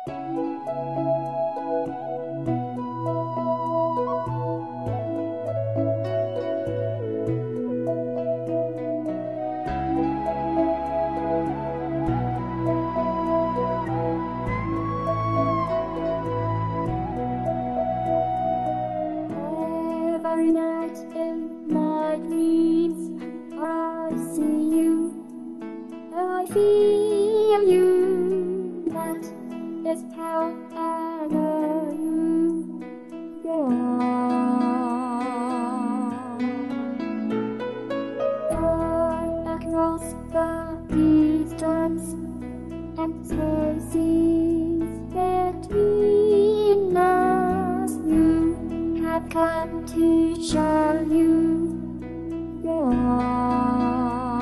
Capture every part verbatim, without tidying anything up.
Every night in my dreams I see you, I feel you, that is how I know you. Far across the distance and spaces between us, you have come to show you your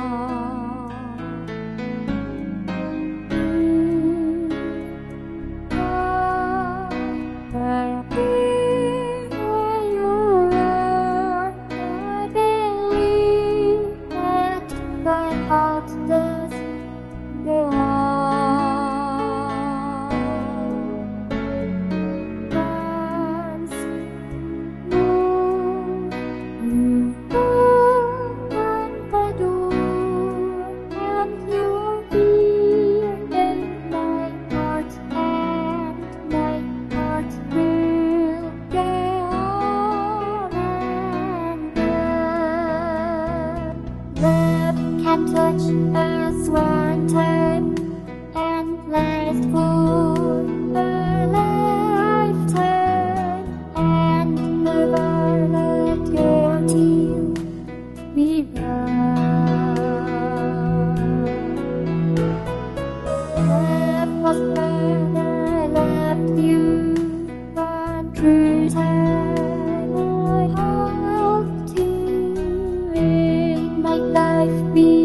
can touch us one time and last for a lifetime, and never let go till we run. Love was when I loved you, one true time I hope to in my life be